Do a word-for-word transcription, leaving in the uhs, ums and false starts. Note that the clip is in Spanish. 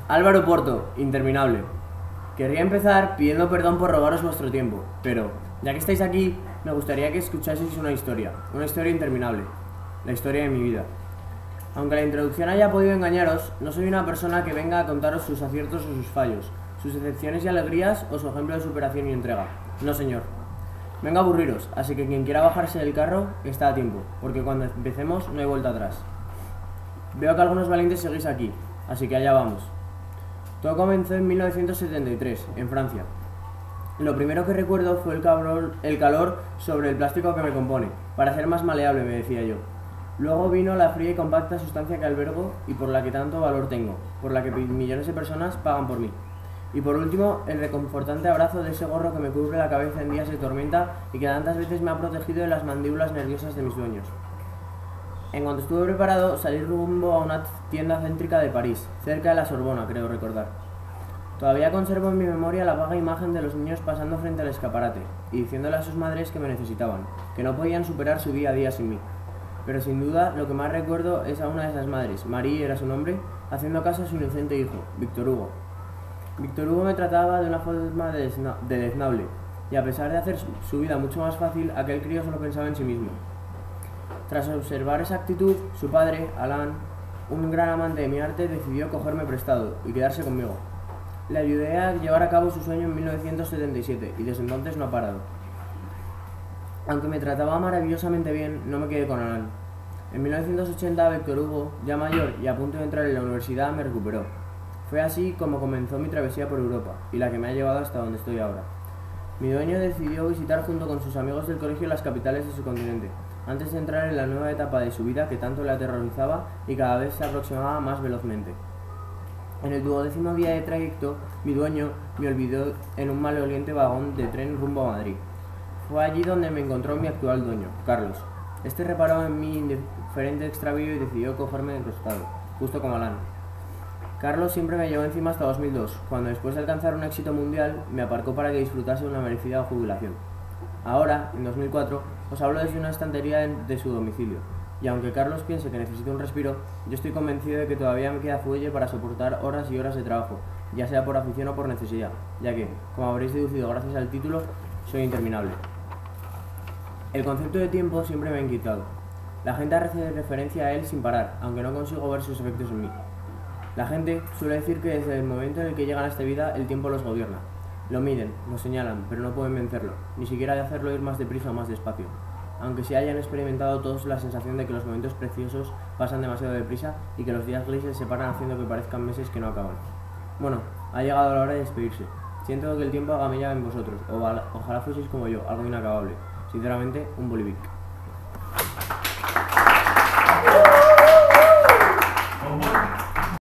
Álvaro Porto, interminable. Querría empezar pidiendo perdón por robaros vuestro tiempo, pero, ya que estáis aquí, me gustaría que escuchaseis una historia, una historia interminable, la historia de mi vida. Aunque la introducción haya podido engañaros, no soy una persona que venga a contaros sus aciertos o sus fallos, sus decepciones y alegrías o su ejemplo de superación y entrega. No, señor. Vengo a aburriros, así que quien quiera bajarse del carro está a tiempo, porque cuando empecemos no hay vuelta atrás. Veo que algunos valientes seguís aquí, así que allá vamos. Todo comenzó en mil novecientos setenta y tres, en Francia. Lo primero que recuerdo fue el calor, el calor sobre el plástico que me compone, para ser más maleable, me decía yo. Luego vino la fría y compacta sustancia que albergo y por la que tanto valor tengo, por la que millones de personas pagan por mí. Y por último, el reconfortante abrazo de ese gorro que me cubre la cabeza en días de tormenta y que tantas veces me ha protegido de las mandíbulas nerviosas de mis dueños. En cuanto estuve preparado, salí rumbo a una tienda céntrica de París, cerca de la Sorbona, creo recordar. Todavía conservo en mi memoria la vaga imagen de los niños pasando frente al escaparate y diciéndole a sus madres que me necesitaban, que no podían superar su día a día sin mí. Pero sin duda, lo que más recuerdo es a una de esas madres, Marie era su nombre, haciendo caso a su inocente hijo, Víctor Hugo. Víctor Hugo me trataba de una forma deleznable, y a pesar de hacer su vida mucho más fácil, aquel crío solo pensaba en sí mismo. Tras observar esa actitud, su padre, Alain, un gran amante de mi arte, decidió cogerme prestado y quedarse conmigo. Le ayudé a llevar a cabo su sueño en mil novecientos setenta y siete, y desde entonces no ha parado. Aunque me trataba maravillosamente bien, no me quedé con Alain. En mil novecientos ochenta, Víctor Hugo, ya mayor y a punto de entrar en la universidad, me recuperó. Fue así como comenzó mi travesía por Europa, y la que me ha llevado hasta donde estoy ahora. Mi dueño decidió visitar junto con sus amigos del colegio las capitales de su continente, antes de entrar en la nueva etapa de su vida que tanto le aterrorizaba y cada vez se aproximaba más velozmente. En el duodécimo día de trayecto, mi dueño me olvidó en un maloliente vagón de tren rumbo a Madrid. Fue allí donde me encontró mi actual dueño, Carlos. Este reparó en mi indiferente extravío y decidió cogerme del costado, justo como Alain. Carlos siempre me llevó encima hasta dos mil dos, cuando después de alcanzar un éxito mundial, me aparcó para que disfrutase de una merecida jubilación. Ahora, en dos mil cuatro, os hablo desde una estantería de su domicilio, y aunque Carlos piense que necesito un respiro, yo estoy convencido de que todavía me queda fuelle para soportar horas y horas de trabajo, ya sea por afición o por necesidad, ya que, como habréis deducido gracias al título, soy interminable. El concepto de tiempo siempre me ha inquietado. La gente hace referencia a él sin parar, aunque no consigo ver sus efectos en mí. La gente suele decir que desde el momento en el que llegan a esta vida, el tiempo los gobierna. Lo miden, lo señalan, pero no pueden vencerlo, ni siquiera de hacerlo ir más deprisa o más despacio. Aunque sí hayan experimentado todos la sensación de que los momentos preciosos pasan demasiado deprisa y que los días grises se paran haciendo que parezcan meses que no acaban. Bueno, ha llegado la hora de despedirse. Siento que el tiempo haga mella en vosotros, o ojalá fueseis como yo, algo inacabable. Sinceramente, un Bolivic.